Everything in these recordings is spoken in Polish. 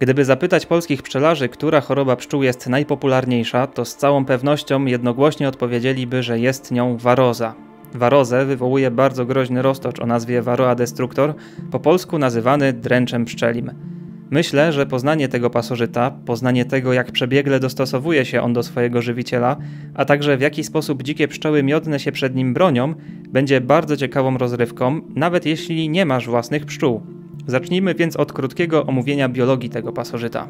Gdyby zapytać polskich pszczelarzy, która choroba pszczół jest najpopularniejsza, to z całą pewnością jednogłośnie odpowiedzieliby, że jest nią waroza. Warozę wywołuje bardzo groźny roztocz o nazwie Varroa destructor, po polsku nazywany dręczem pszczelim. Myślę, że poznanie tego pasożyta, poznanie tego, jak przebiegle dostosowuje się on do swojego żywiciela, a także w jaki sposób dzikie pszczoły miodne się przed nim bronią, będzie bardzo ciekawą rozrywką, nawet jeśli nie masz własnych pszczół. Zacznijmy więc od krótkiego omówienia biologii tego pasożyta.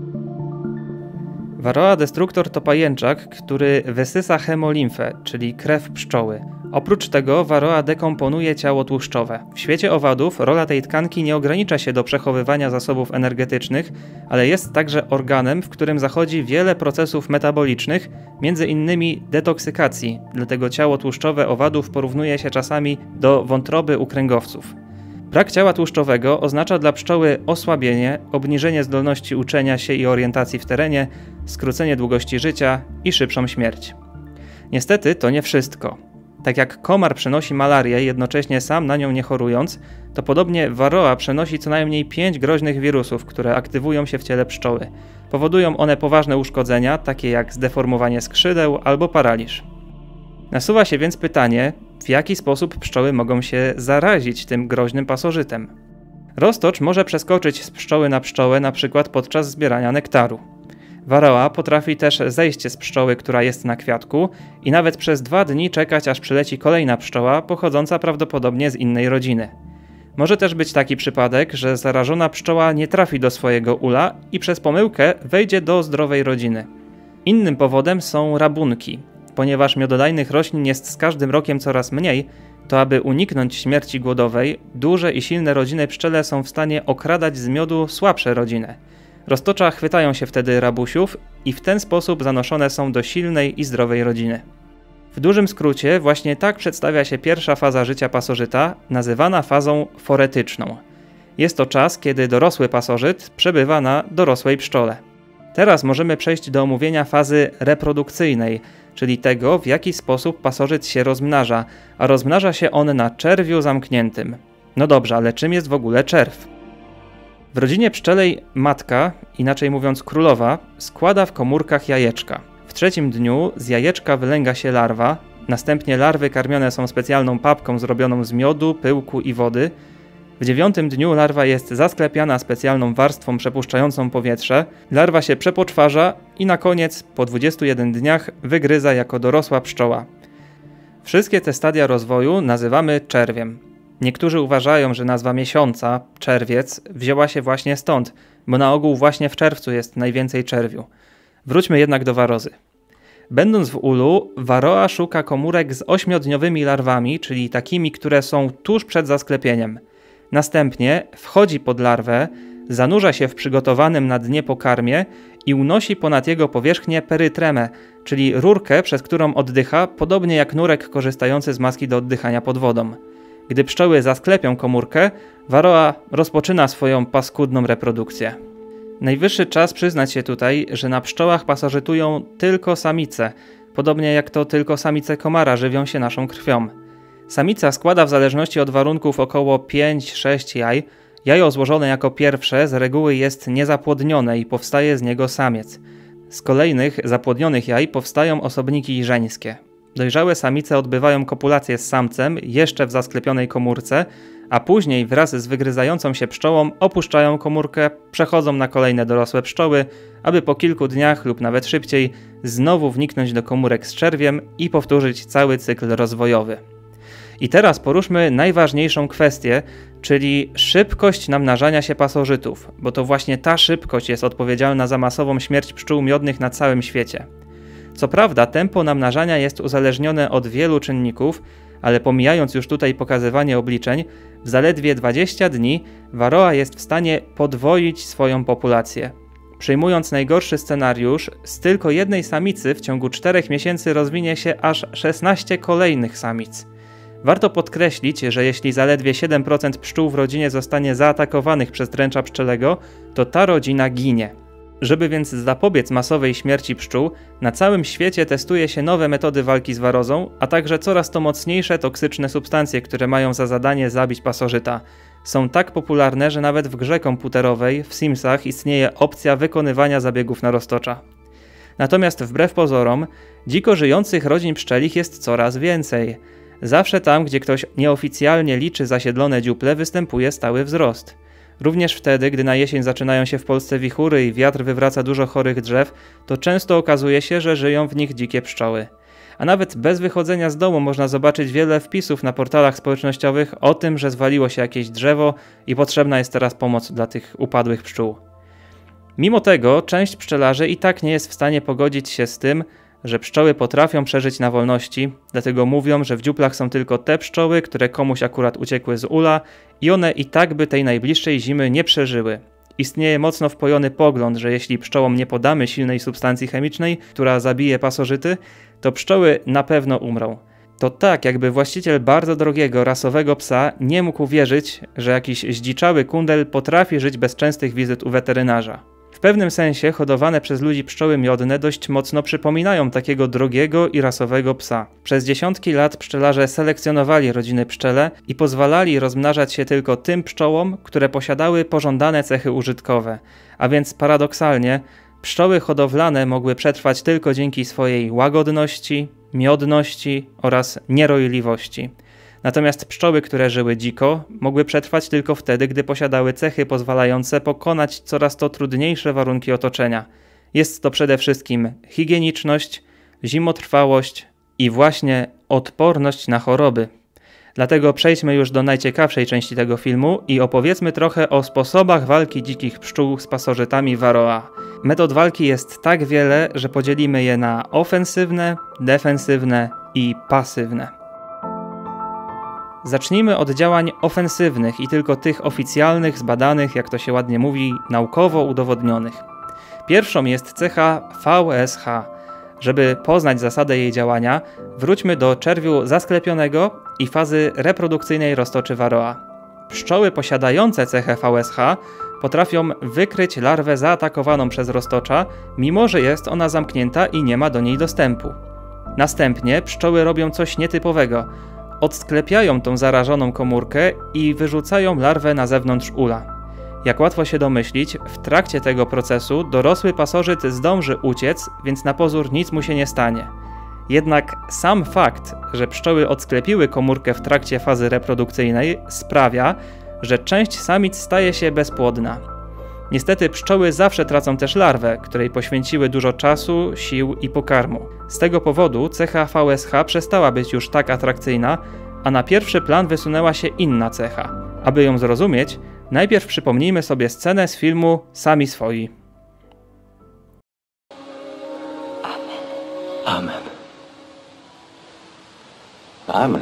Varroa destructor to pajęczak, który wysysa hemolimfę, czyli krew pszczoły. Oprócz tego Varroa dekomponuje ciało tłuszczowe. W świecie owadów rola tej tkanki nie ogranicza się do przechowywania zasobów energetycznych, ale jest także organem, w którym zachodzi wiele procesów metabolicznych, między innymi detoksykacji, dlatego ciało tłuszczowe owadów porównuje się czasami do wątroby u kręgowców. Brak ciała tłuszczowego oznacza dla pszczoły osłabienie, obniżenie zdolności uczenia się i orientacji w terenie, skrócenie długości życia i szybszą śmierć. Niestety to nie wszystko. Tak jak komar przenosi malarię, jednocześnie sam na nią nie chorując, to podobnie Varroa przenosi co najmniej 5 groźnych wirusów, które aktywują się w ciele pszczoły. Powodują one poważne uszkodzenia, takie jak zdeformowanie skrzydeł albo paraliż. Nasuwa się więc pytanie, w jaki sposób pszczoły mogą się zarazić tym groźnym pasożytem. Roztocz może przeskoczyć z pszczoły na pszczołę, np. podczas zbierania nektaru. Varroa potrafi też zejść z pszczoły, która jest na kwiatku i nawet przez 2 dni czekać, aż przyleci kolejna pszczoła, pochodząca prawdopodobnie z innej rodziny. Może też być taki przypadek, że zarażona pszczoła nie trafi do swojego ula i przez pomyłkę wejdzie do zdrowej rodziny. Innym powodem są rabunki. Ponieważ miododajnych roślin jest z każdym rokiem coraz mniej, to aby uniknąć śmierci głodowej, duże i silne rodziny pszczele są w stanie okradać z miodu słabsze rodziny. Roztocza chwytają się wtedy rabusiów i w ten sposób zanoszone są do silnej i zdrowej rodziny. W dużym skrócie właśnie tak przedstawia się pierwsza faza życia pasożyta, nazywana fazą foretyczną. Jest to czas, kiedy dorosły pasożyt przebywa na dorosłej pszczole. Teraz możemy przejść do omówienia fazy reprodukcyjnej, czyli tego, w jaki sposób pasożyt się rozmnaża, a rozmnaża się on na czerwiu zamkniętym. No dobrze, ale czym jest w ogóle czerw? W rodzinie pszczelej matka, inaczej mówiąc królowa, składa w komórkach jajeczka. W 3. dniu z jajeczka wylęga się larwa, następnie larwy karmione są specjalną papką zrobioną z miodu, pyłku i wody. W 9. dniu larwa jest zasklepiana specjalną warstwą przepuszczającą powietrze, larwa się przepoczwarza i na koniec, po 21 dniach, wygryza jako dorosła pszczoła. Wszystkie te stadia rozwoju nazywamy czerwiem. Niektórzy uważają, że nazwa miesiąca, czerwiec, wzięła się właśnie stąd, bo na ogół właśnie w czerwcu jest najwięcej czerwiu. Wróćmy jednak do warozy. Będąc w ulu, Varroa szuka komórek z 8-dniowymi larwami, czyli takimi, które są tuż przed zasklepieniem. Następnie wchodzi pod larwę, zanurza się w przygotowanym na dnie pokarmie i unosi ponad jego powierzchnię perytremę, czyli rurkę, przez którą oddycha, podobnie jak nurek korzystający z maski do oddychania pod wodą. Gdy pszczoły zasklepią komórkę, Varroa rozpoczyna swoją paskudną reprodukcję. Najwyższy czas przyznać się tutaj, że na pszczołach pasożytują tylko samice, podobnie jak to tylko samice komara żywią się naszą krwią. Samica składa w zależności od warunków około 5-6 jaj. Jajo złożone jako pierwsze z reguły jest niezapłodnione i powstaje z niego samiec. Z kolejnych zapłodnionych jaj powstają osobniki żeńskie. Dojrzałe samice odbywają kopulację z samcem jeszcze w zasklepionej komórce, a później wraz z wygryzającą się pszczołą opuszczają komórkę, przechodzą na kolejne dorosłe pszczoły, aby po kilku dniach lub nawet szybciej znowu wniknąć do komórek z czerwiem i powtórzyć cały cykl rozwojowy. I teraz poruszmy najważniejszą kwestię, czyli szybkość namnażania się pasożytów, bo to właśnie ta szybkość jest odpowiedzialna za masową śmierć pszczół miodnych na całym świecie. Co prawda tempo namnażania jest uzależnione od wielu czynników, ale pomijając już tutaj pokazywanie obliczeń, w zaledwie 20 dni Varroa jest w stanie podwoić swoją populację. Przyjmując najgorszy scenariusz, z tylko jednej samicy w ciągu 4 miesięcy rozwinie się aż 16 kolejnych samic. Warto podkreślić, że jeśli zaledwie 7% pszczół w rodzinie zostanie zaatakowanych przez dręcza pszczelego, to ta rodzina ginie. Żeby więc zapobiec masowej śmierci pszczół, na całym świecie testuje się nowe metody walki z warozą, a także coraz to mocniejsze toksyczne substancje, które mają za zadanie zabić pasożyta. Są tak popularne, że nawet w grze komputerowej, w Simsach, istnieje opcja wykonywania zabiegów na roztocza. Natomiast wbrew pozorom, dziko żyjących rodzin pszczelich jest coraz więcej. Zawsze tam, gdzie ktoś nieoficjalnie liczy zasiedlone dziuple, występuje stały wzrost. Również wtedy, gdy na jesień zaczynają się w Polsce wichury i wiatr wywraca dużo chorych drzew, to często okazuje się, że żyją w nich dzikie pszczoły. A nawet bez wychodzenia z domu można zobaczyć wiele wpisów na portalach społecznościowych o tym, że zwaliło się jakieś drzewo i potrzebna jest teraz pomoc dla tych upadłych pszczół. Mimo tego część pszczelarzy i tak nie jest w stanie pogodzić się z tym, że pszczoły potrafią przeżyć na wolności, dlatego mówią, że w dziuplach są tylko te pszczoły, które komuś akurat uciekły z ula i one i tak by tej najbliższej zimy nie przeżyły. Istnieje mocno wpojony pogląd, że jeśli pszczołom nie podamy silnej substancji chemicznej, która zabije pasożyty, to pszczoły na pewno umrą. To tak, jakby właściciel bardzo drogiego, rasowego psa nie mógł uwierzyć, że jakiś zdziczały kundel potrafi żyć bez częstych wizyt u weterynarza. W pewnym sensie hodowane przez ludzi pszczoły miodne dość mocno przypominają takiego drogiego i rasowego psa. Przez dziesiątki lat pszczelarze selekcjonowali rodziny pszczele i pozwalali rozmnażać się tylko tym pszczołom, które posiadały pożądane cechy użytkowe. A więc paradoksalnie, pszczoły hodowlane mogły przetrwać tylko dzięki swojej łagodności, miodności oraz nierojliwości. Natomiast pszczoły, które żyły dziko, mogły przetrwać tylko wtedy, gdy posiadały cechy pozwalające pokonać coraz to trudniejsze warunki otoczenia. Jest to przede wszystkim higieniczność, zimotrwałość i właśnie odporność na choroby. Dlatego przejdźmy już do najciekawszej części tego filmu i opowiedzmy trochę o sposobach walki dzikich pszczół z pasożytami Varroa. Metod walki jest tak wiele, że podzielimy je na ofensywne, defensywne i pasywne. Zacznijmy od działań ofensywnych i tylko tych oficjalnych, zbadanych, jak to się ładnie mówi, naukowo udowodnionych. Pierwszą jest cecha VSH. Żeby poznać zasadę jej działania, wróćmy do czerwiu zasklepionego i fazy reprodukcyjnej roztoczy Varroa. Pszczoły posiadające cechę VSH potrafią wykryć larwę zaatakowaną przez roztocza, mimo że jest ona zamknięta i nie ma do niej dostępu. Następnie pszczoły robią coś nietypowego. Odsklepiają tą zarażoną komórkę i wyrzucają larwę na zewnątrz ula. Jak łatwo się domyślić, w trakcie tego procesu dorosły pasożyt zdąży uciec, więc na pozór nic mu się nie stanie. Jednak sam fakt, że pszczoły odsklepiły komórkę w trakcie fazy reprodukcyjnej, sprawia, że część samic staje się bezpłodna. Niestety pszczoły zawsze tracą też larwę, której poświęciły dużo czasu, sił i pokarmu. Z tego powodu cecha VSH przestała być już tak atrakcyjna, a na pierwszy plan wysunęła się inna cecha. Aby ją zrozumieć, najpierw przypomnijmy sobie scenę z filmu Sami swoi. Amen. Amen.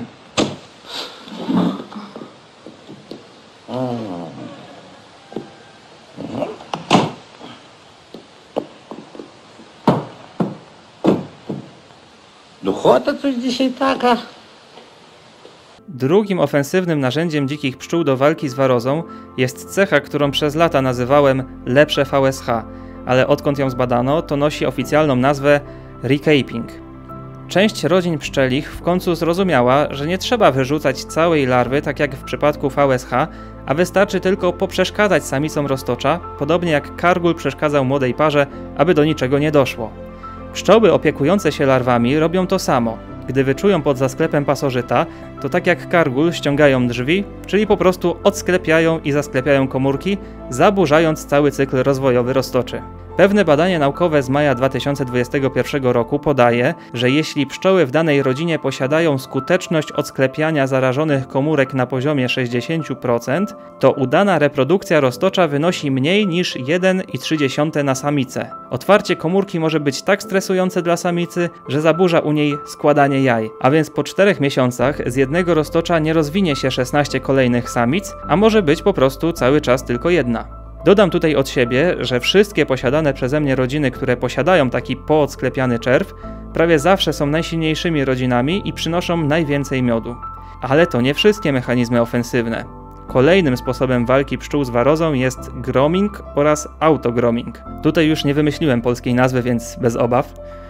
Duchota coś dzisiaj taka. Drugim ofensywnym narzędziem dzikich pszczół do walki z warozą jest cecha, którą przez lata nazywałem lepsze VSH, ale odkąd ją zbadano, to nosi oficjalną nazwę recaping. Część rodzin pszczelich w końcu zrozumiała, że nie trzeba wyrzucać całej larwy, tak jak w przypadku VSH, a wystarczy tylko poprzeszkadzać samicom roztocza, podobnie jak kargul przeszkadzał młodej parze, aby do niczego nie doszło. Pszczoły opiekujące się larwami robią to samo. Gdy wyczują pod zasklepem pasożyta, to tak jak kargul ściągają drzwi, czyli po prostu odsklepiają i zasklepiają komórki, zaburzając cały cykl rozwojowy roztoczy. Pewne badanie naukowe z maja 2021 roku podaje, że jeśli pszczoły w danej rodzinie posiadają skuteczność odsklepiania zarażonych komórek na poziomie 60%, to udana reprodukcja roztocza wynosi mniej niż 1,3 na samicę. Otwarcie komórki może być tak stresujące dla samicy, że zaburza u niej składanie jaj, a więc po 4 miesiącach z jednego roztocza nie rozwinie się 16 kolejnych samic, a może być po prostu cały czas tylko jedna. Dodam tutaj od siebie, że wszystkie posiadane przeze mnie rodziny, które posiadają taki poocklepiany czerw, prawie zawsze są najsilniejszymi rodzinami i przynoszą najwięcej miodu. Ale to nie wszystkie mechanizmy ofensywne. Kolejnym sposobem walki pszczół z warozą jest grooming oraz autogrooming. Tutaj już nie wymyśliłem polskiej nazwy, więc bez obaw.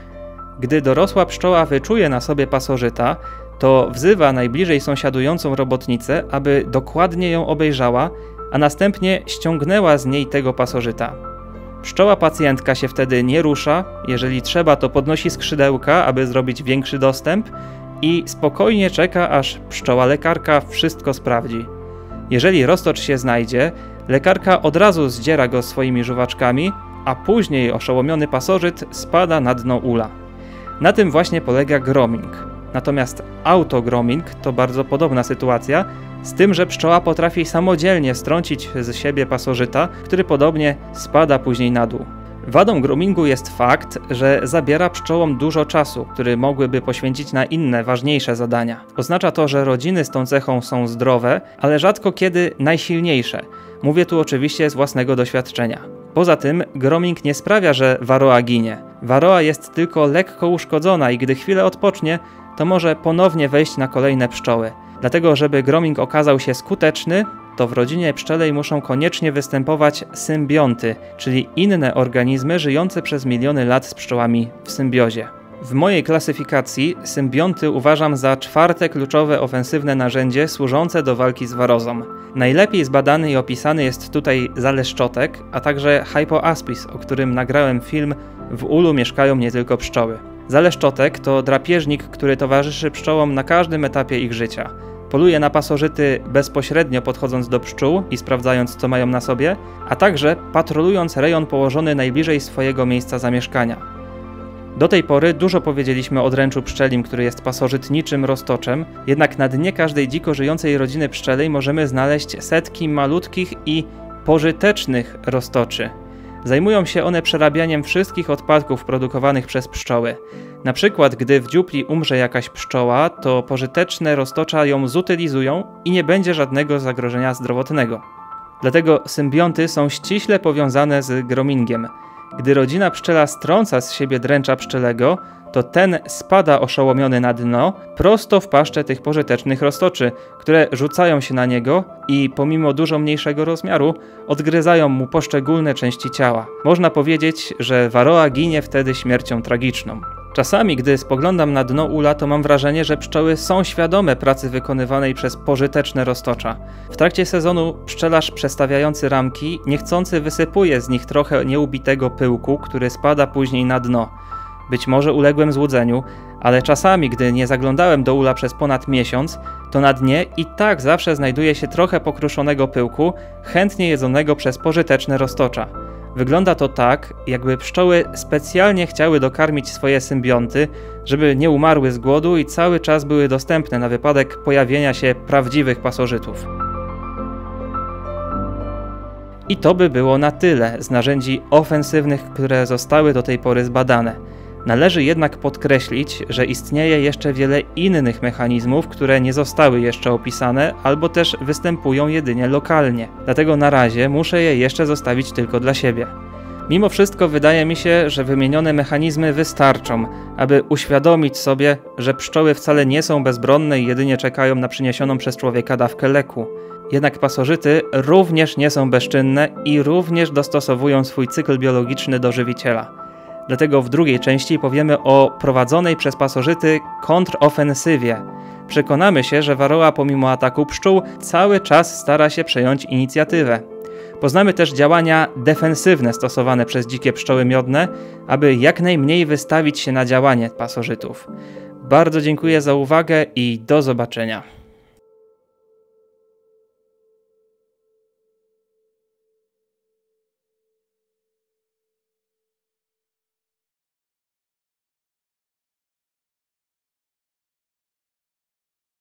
Gdy dorosła pszczoła wyczuje na sobie pasożyta, to wzywa najbliżej sąsiadującą robotnicę, aby dokładnie ją obejrzała, a następnie ściągnęła z niej tego pasożyta. Pszczoła pacjentka się wtedy nie rusza, jeżeli trzeba, to podnosi skrzydełka, aby zrobić większy dostęp i spokojnie czeka, aż pszczoła lekarka wszystko sprawdzi. Jeżeli roztocz się znajdzie, lekarka od razu zdziera go swoimi żuwaczkami, a później oszołomiony pasożyt spada na dno ula. Na tym właśnie polega grooming. Natomiast autogrooming to bardzo podobna sytuacja, z tym, że pszczoła potrafi samodzielnie strącić z siebie pasożyta, który podobnie spada później na dół. Wadą groomingu jest fakt, że zabiera pszczołom dużo czasu, który mogłyby poświęcić na inne, ważniejsze zadania. Oznacza to, że rodziny z tą cechą są zdrowe, ale rzadko kiedy najsilniejsze. Mówię tu oczywiście z własnego doświadczenia. Poza tym grooming nie sprawia, że waroa ginie. Waroa jest tylko lekko uszkodzona i gdy chwilę odpocznie, to może ponownie wejść na kolejne pszczoły. Dlatego, żeby grooming okazał się skuteczny, to w rodzinie pszczelej muszą koniecznie występować symbionty, czyli inne organizmy żyjące przez miliony lat z pszczołami w symbiozie. W mojej klasyfikacji symbionty uważam za 4. kluczowe ofensywne narzędzie służące do walki z warozą. Najlepiej zbadany i opisany jest tutaj zaleszczotek, a także hypoaspis, o którym nagrałem film W ulu mieszkają nie tylko pszczoły. Zaleszczotek to drapieżnik, który towarzyszy pszczołom na każdym etapie ich życia. Poluje na pasożyty bezpośrednio podchodząc do pszczół i sprawdzając, co mają na sobie, a także patrolując rejon położony najbliżej swojego miejsca zamieszkania. Do tej pory dużo powiedzieliśmy o dręczu pszczelim, który jest pasożytniczym roztoczem, jednak na dnie każdej dziko żyjącej rodziny pszczelej możemy znaleźć setki malutkich i pożytecznych roztoczy. Zajmują się one przerabianiem wszystkich odpadków produkowanych przez pszczoły. Na przykład, gdy w dziupli umrze jakaś pszczoła, to pożyteczne roztocza ją zutylizują i nie będzie żadnego zagrożenia zdrowotnego. Dlatego symbionty są ściśle powiązane z groomingiem. Gdy rodzina pszczela strąca z siebie dręcza pszczelego, to ten spada oszołomiony na dno, prosto w paszczę tych pożytecznych roztoczy, które rzucają się na niego i pomimo dużo mniejszego rozmiaru odgryzają mu poszczególne części ciała. Można powiedzieć, że waroa ginie wtedy śmiercią tragiczną. Czasami, gdy spoglądam na dno ula, to mam wrażenie, że pszczoły są świadome pracy wykonywanej przez pożyteczne roztocza. W trakcie sezonu pszczelarz przestawiający ramki niechcący wysypuje z nich trochę nieubitego pyłku, który spada później na dno. Być może uległem złudzeniu, ale czasami, gdy nie zaglądałem do ula przez ponad miesiąc, to na dnie i tak zawsze znajduje się trochę pokruszonego pyłku, chętnie jedzonego przez pożyteczne roztocza. Wygląda to tak, jakby pszczoły specjalnie chciały dokarmić swoje symbionty, żeby nie umarły z głodu i cały czas były dostępne na wypadek pojawienia się prawdziwych pasożytów. I to by było na tyle z narzędzi ofensywnych, które zostały do tej pory zbadane. Należy jednak podkreślić, że istnieje jeszcze wiele innych mechanizmów, które nie zostały jeszcze opisane albo też występują jedynie lokalnie. Dlatego na razie muszę je jeszcze zostawić tylko dla siebie. Mimo wszystko wydaje mi się, że wymienione mechanizmy wystarczą, aby uświadomić sobie, że pszczoły wcale nie są bezbronne i jedynie czekają na przyniesioną przez człowieka dawkę leku. Jednak pasożyty również nie są bezczynne i również dostosowują swój cykl biologiczny do żywiciela. Dlatego w drugiej części powiemy o prowadzonej przez pasożyty kontrofensywie. Przekonamy się, że waroa pomimo ataku pszczół cały czas stara się przejąć inicjatywę. Poznamy też działania defensywne stosowane przez dzikie pszczoły miodne, aby jak najmniej wystawić się na działanie pasożytów. Bardzo dziękuję za uwagę i do zobaczenia.